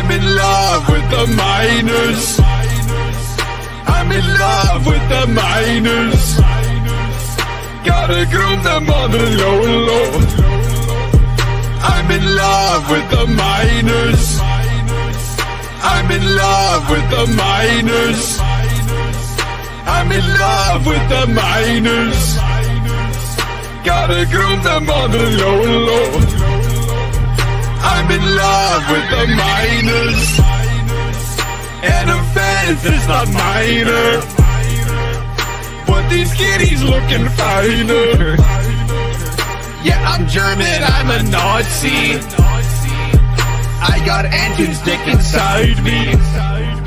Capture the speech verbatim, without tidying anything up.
I'm in love with the minors. I'm in love with the minors. Gotta groom them on the low low. I'm in love with the minors. I'm in love with the minors. I'm in love with the minors. Gotta groom them on the low low. I'm in love with the minors. An offense is not minor, but these kitties looking finer. Yeah, I'm German, I'm a Nazi. I got Anton's dick inside me.